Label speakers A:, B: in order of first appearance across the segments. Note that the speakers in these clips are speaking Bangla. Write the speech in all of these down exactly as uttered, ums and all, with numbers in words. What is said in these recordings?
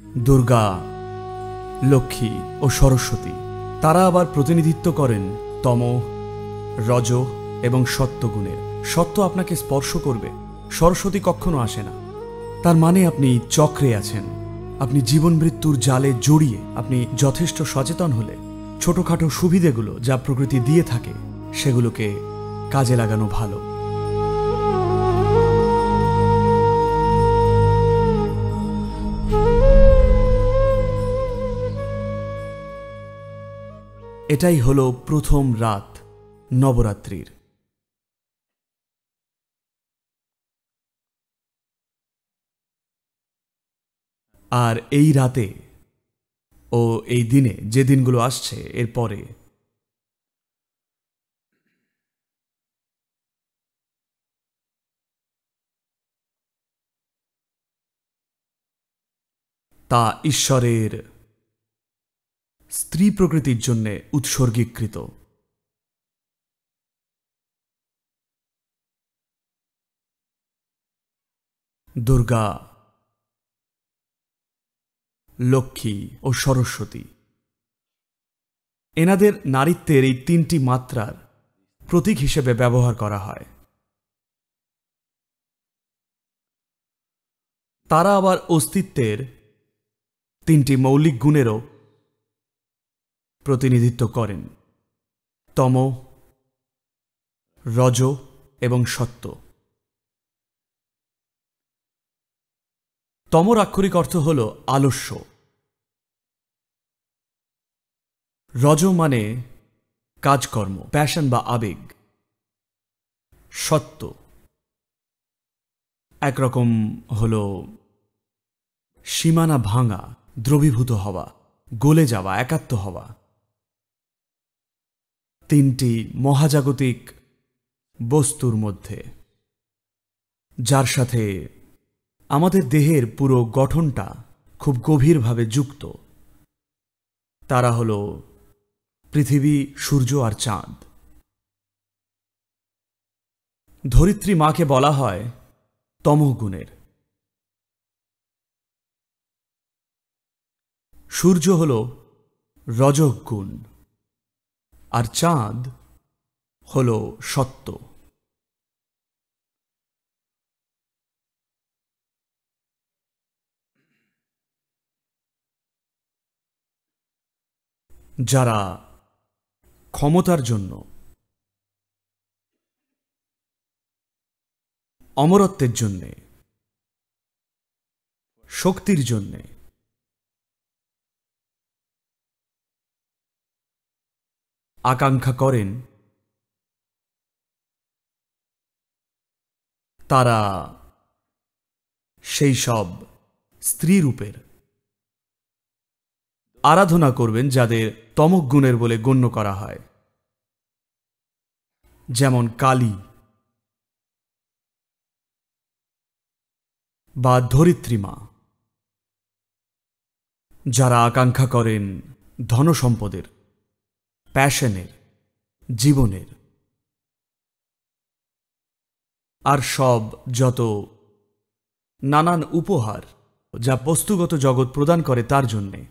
A: দুর্গা, লক্ষ্মী ও সরস্বতী। তারা আবার প্রতিনিধিত্ব করেন তম, রজ এবং সত্যগুণের। সত্য আপনাকে স্পর্শ করবে, সরস্বতী কখনো আসে না। তার মানে আপনি চক্রে আছেন, আপনি জীবন মৃত্যুর জালে জড়িয়ে। আপনি যথেষ্ট সচেতন হলে ছোটখাটো সুবিধেগুলো যা প্রকৃতি দিয়ে থাকে সেগুলোকে কাজে লাগানো ভালো। এটাই হলো প্রথম রাত নবরাত্রির। আর এই রাতে ও এই দিনে, যে দিনগুলো আসছে এরপরে, তা ঈশ্বরের স্ত্রী প্রকৃতির জন্য উৎসর্গীকৃত। দুর্গা, লক্ষ্মী ও সরস্বতী, এনাদের নারীত্বের এই তিনটি মাত্রার প্রতীক হিসেবে ব্যবহার করা হয়। তারা আবার অস্তিত্বের তিনটি মৌলিক গুণেরও প্রতিনিধিত্ব করেন: তম, রজ এবং সত্য। তমর আক্ষরিক অর্থ হল আলস্য, রজ মানে কাজকর্ম, প্যাশন বা আবেগ, সত্য একরকম হল সীমানা ভাঙা, দ্রবীভূত হওয়া, গলে যাওয়া, একাত্ম হওয়া। তিনটি মহাজাগতিক বস্তুর মধ্যে, যার সাথে আমাদের দেহের পুরো গঠনটা খুব গভীরভাবে যুক্ত। তারা হল পৃথিবী, সূর্য আর চাঁদ। ধরিত্রী মাকে বলা হয় তমগুণের। সূর্য হল রজগুণ আর চাঁদ হল সত্য। যারা ক্ষমতার জন্য, অমরত্বের জন্যে, শক্তির জন্যে আকাঙ্ক্ষা করেন, তারা সেই সব স্ত্রী রূপের আরাধনা করবেন যাদের তমগুণের বলে গণ্য করা হয়, যেমন কালী বা ধরিত্রী মা। যারা আকাঙ্ক্ষা করেন ধনসম্পদের, প্যাশনের, জীবনের আর সব যত নানান উপহার যা বস্তুগত জগৎ প্রদান করে তার জন্যে,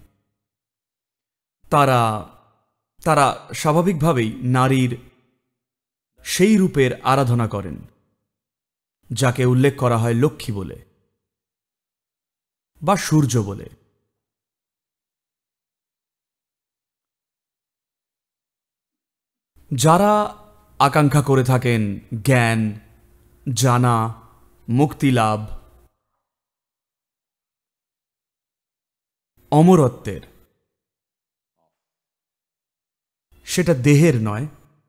A: তারা তারা স্বাভাবিকভাবেই নারীর সেই রূপের আরাধনা করেন যাকে উল্লেখ করা হয় লক্ষ্মী বলে বা সূর্য বলে। যারা আকাঙ্ক্ষা করে থাকেন জ্ঞান, জানা, মুক্তিলাভ, অমরত্বের, সেটা দেহের নয়,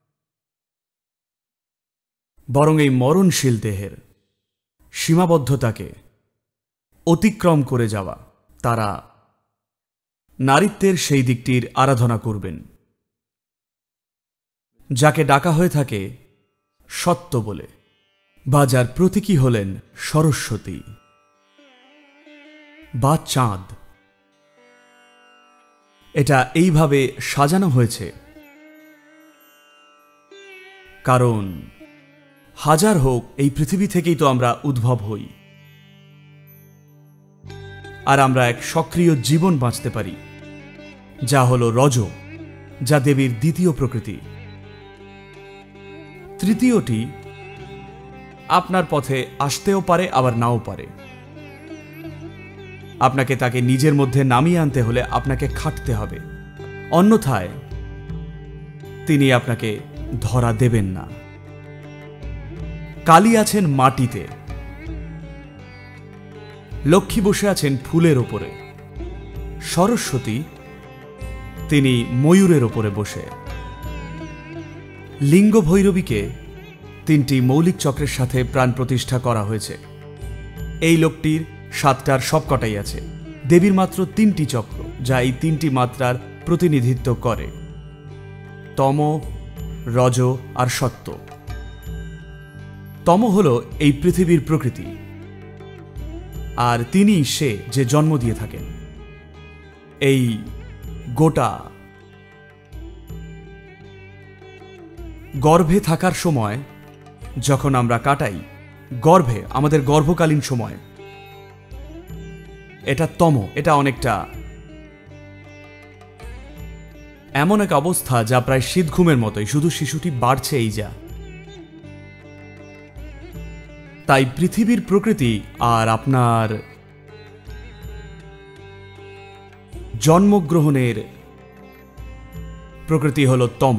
A: বরং এই মরণশীল দেহের সীমাবদ্ধতাকে অতিক্রম করে যাওয়া, তারা নারীত্বের সেই দিকটির আরাধনা করবেন যাকে ডাকা হয়ে থাকে সত্য বলে, বা যার প্রতীকী হলেন সরস্বতী বা চাঁদ। এটা এইভাবে সাজানো হয়েছে কারণ হাজার হোক এই পৃথিবী থেকেই তো আমরা উদ্ভব হই। আর আমরা এক সক্রিয় জীবন বাঁচতে পারি, যা হলো রজ, যা দেবীর দ্বিতীয় প্রকৃতি। তৃতীয়টি আপনার পথে আসতেও পারে, আবার নাও পারে। আপনাকে তাকে নিজের মধ্যে নামিয়ে আনতে হলে আপনাকে খাটতে হবে, অন্যথায় তিনি আপনাকে ধরা দেবেন না। কালী আছেন মাটিতে, লক্ষ্মী বসে আছেন ফুলের ওপরে, সরস্বতী তিনি ময়ূরের ওপরে বসে। লিঙ্গ ভৈরবীকে তিনটি মৌলিক চক্রের সাথে প্রাণ প্রতিষ্ঠা করা হয়েছে। এই লোকটির সাতটার সবকটাই আছে। দেবীর মাত্র তিনটি চক্র, যা এই তিনটি মাত্রার প্রতিনিধিত্ব করে: তম, রজ আর সত্য। তম হল এই পৃথিবীর প্রকৃতি, আর তিনি সে যে জন্ম দিয়ে থাকেন। এই গোটা গর্ভে থাকার সময় যখন আমরা কাটাই, গর্ভে আমাদের গর্ভকালীন সময়, এটা তম। এটা অনেকটা এমন এক অবস্থা যা প্রায় শীত ঘুমের মতোই, শুধু শিশুটি বাড়ছে এই যা। তাই পৃথিবীর প্রকৃতি আর আপনার জন্মগ্রহণের প্রকৃতি হল তম।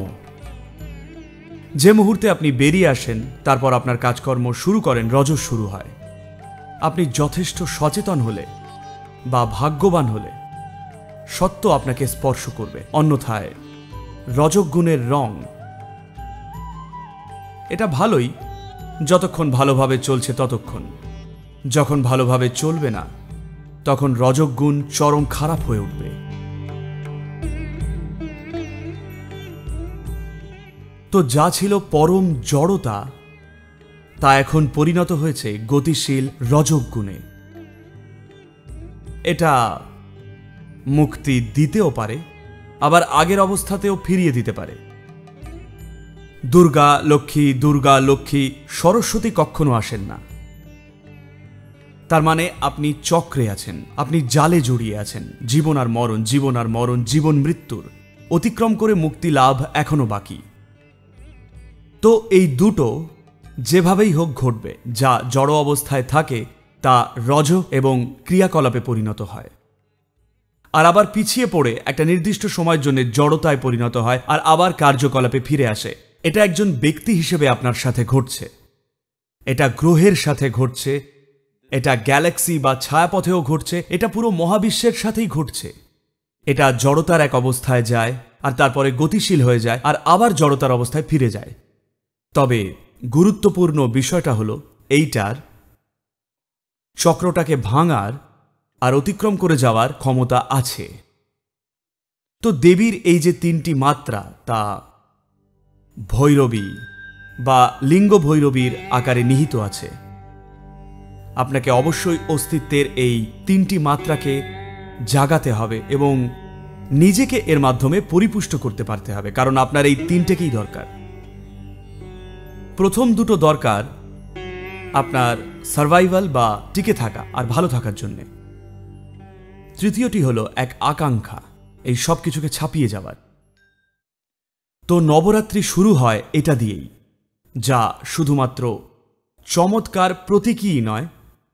A: যে মুহূর্তে আপনি বেরিয়ে আসেন, তারপর আপনার কাজকর্ম শুরু করেন, রজ শুরু হয়। আপনি যথেষ্ট সচেতন হলে বা ভাগ্যবান হলে সত্য আপনাকে স্পর্শ করবে, অন্যথায় রজগুণের রং। এটা ভালোই যতক্ষণ ভালোভাবে চলছে ততক্ষণ। যখন ভালোভাবে চলবে না, তখন রজগুণ চরম খারাপ হয়ে উঠবে। তো যা ছিল পরম জড়তা, তা এখন পরিণত হয়েছে গতিশীল রজগুণে। এটা মুক্তি দিতেও পারে, আবার আগের অবস্থাতেও ফিরিয়ে দিতে পারে। দুর্গা লক্ষ্মী, দুর্গা লক্ষ্মী, সরস্বতী কখনো আসেন না। তার মানে আপনি চক্রে আছেন, আপনি জালে জড়িয়ে আছেন। জীবন আর মরণ, জীবন আর মরণ, জীবন মৃত্যুর অতিক্রম করে মুক্তি লাভ এখনো বাকি। তো এই দুটো যেভাবেই হোক ঘটবে। যা জড় অবস্থায় থাকে তা রজ এবং ক্রিয়াকলাপে পরিণত হয়, আর আবার পিছিয়ে পড়ে একটা নির্দিষ্ট সময়ের জন্য জড়তায় পরিণত হয়, আর আবার কার্যকলাপে ফিরে আসে। এটা একজন ব্যক্তি হিসেবে আপনার সাথে ঘটছে, এটা গ্রহের সাথে ঘটছে, এটা গ্যালাক্সি বা ছায়াপথেও ঘটছে, এটা পুরো মহাবিশ্বের সাথেই ঘটছে। এটা জড়তার এক অবস্থায় যায়, আর তারপরে গতিশীল হয়ে যায়, আর আবার জড়তার অবস্থায় ফিরে যায়। তবে গুরুত্বপূর্ণ বিষয়টা হলো এইটার চক্রটাকে ভাঙার আর অতিক্রম করে যাওয়ার ক্ষমতা আছে। তো দেবীর এই যে তিনটি মাত্রা, তা ভৈরবী বা লিঙ্গ ভৈরবীর আকারে নিহিত আছে। আপনাকে অবশ্যই অস্তিত্বের এই তিনটি মাত্রাকে জাগাতে হবে এবং নিজেকে এর মাধ্যমে পরিপুষ্ট করতে পারতে হবে, কারণ আপনার এই তিনটেকেই দরকার। প্রথম দুটো দরকার আপনার সার্ভাইভাল বা টিকে থাকা আর ভালো থাকার জন্যে। তৃতীয়টি হলো এক আকাঙ্ক্ষা, এই সব কিছুকে ছাপিয়ে যাবার। তো নবরাত্রি শুরু হয় এটা দিয়েই, যা শুধুমাত্র চমৎকার প্রতীকই নয়,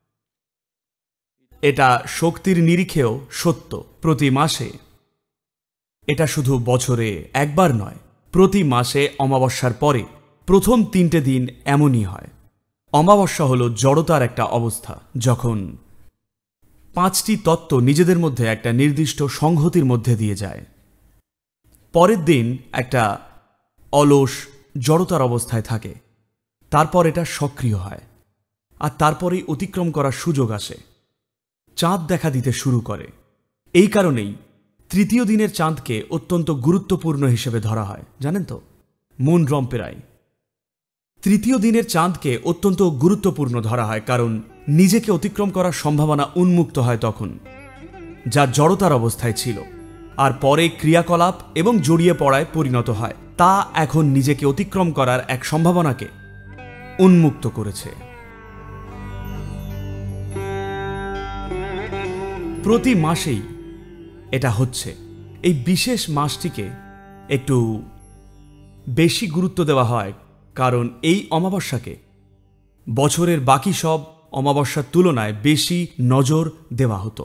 A: এটা শক্তির নিরিখেও সত্য। প্রতি মাসে, এটা শুধু বছরে একবার নয়, প্রতি মাসে অমাবস্যার পরে প্রথম তিনটে দিন এমনই হয়। অমাবস্যা হল জড়তার একটা অবস্থা, যখন পাঁচটি তত্ত্ব নিজেদের মধ্যে একটা নির্দিষ্ট সংহতির মধ্যে দিয়ে যায়। পরের দিন একটা অলস জড়তার অবস্থায় থাকে, তারপর এটা সক্রিয় হয়, আর তারপরেই অতিক্রম করার সুযোগ আসে। চাঁদ দেখা দিতে শুরু করে। এই কারণেই তৃতীয় দিনের চাঁদকে অত্যন্ত গুরুত্বপূর্ণ হিসেবে ধরা হয়, জানেন তো? মুন রম্পেরাই তৃতীয় দিনের চাঁদকে অত্যন্ত গুরুত্বপূর্ণ ধরা হয়, কারণ নিজেকে অতিক্রম করার সম্ভাবনা উন্মুক্ত হয় তখন, যা জড়তার অবস্থায় ছিল, আর পরে ক্রিয়াকলাপ এবং জড়িয়ে পড়ায় পরিণত হয়। তা এখন নিজেকে অতিক্রম করার এক সম্ভাবনাকে উন্মুক্ত করেছে। প্রতি মাসেই এটা হচ্ছে। এই বিশেষ মাসটিকে একটু বেশি গুরুত্ব দেওয়া হয়, কারণ এই অমাবস্যাকে বছরের বাকি সব অমাবস্যার তুলনায় বেশি নজর দেওয়া হতো।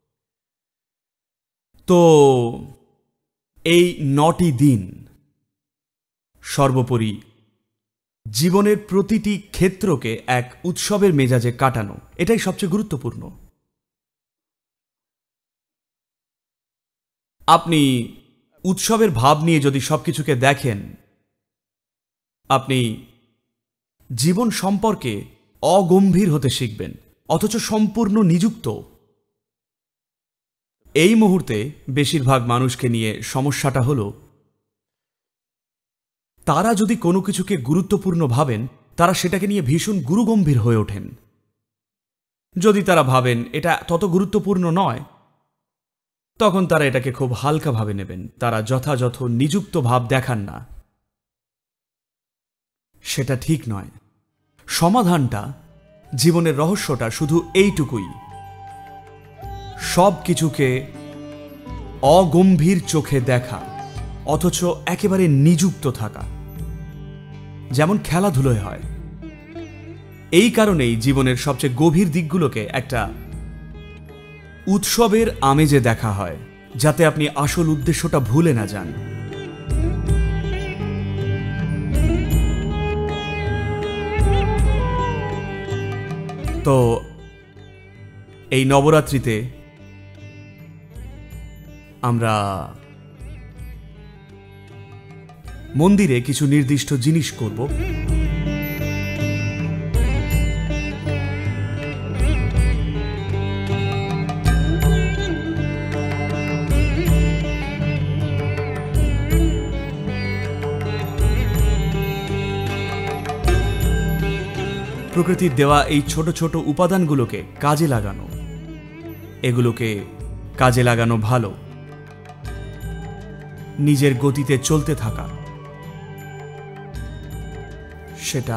A: তো এই নটি দিন সর্বোপরি জীবনের প্রতিটি ক্ষেত্রকে এক উৎসবের মেজাজে কাটানো, এটাই সবচেয়ে গুরুত্বপূর্ণ। আপনি উৎসবের ভাব নিয়ে যদি সবকিছুকে দেখেন, আপনি জীবন সম্পর্কে অগম্ভীর হতে শিখবেন, অথচ সম্পূর্ণ নিযুক্ত। এই মুহূর্তে বেশিরভাগ মানুষকে নিয়ে সমস্যাটা হলো, তারা যদি কোনো কিছুকে গুরুত্বপূর্ণ ভাবেন, তারা সেটাকে নিয়ে ভীষণ গুরুগম্ভীর হয়ে ওঠেন। যদি তারা ভাবেন এটা তত গুরুত্বপূর্ণ নয়, তখন তারা এটাকে খুব হালকাভাবে নেবেন। তারা যথাযথ নিযুক্ত ভাব দেখান না। সেটা ঠিক নয়। সমাধানটা, জীবনের রহস্যটা শুধু এইটুকুই, সব কিছুকে অগম্ভীর চোখে দেখা, অথচ একেবারে নিযুক্ত থাকা, যেমন খেলাধুলোয় হয়। এই কারণেই জীবনের সবচেয়ে গভীর দিকগুলোকে একটা উৎসবের আমেজে দেখা হয়, যাতে আপনি আসল উদ্দেশ্যটা ভুলে না যান। তো এই নবরাত্রিতে আমরা মন্দিরে কিছু নির্দিষ্ট জিনিস করব। প্রকৃতির দেওয়া এই ছোট ছোট উপাদানগুলোকে কাজে লাগানো, এগুলোকে কাজে লাগানো ভালো। নিজের গতিতে চলতে থাকা, সেটা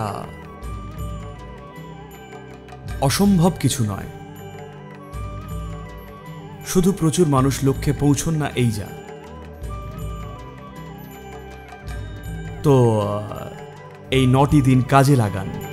A: অসম্ভব কিছু নয়। শুধু প্রচুর মানুষ লক্ষ্যে পৌঁছন না, এই যা। তো এই নটি দিন কাজে লাগান।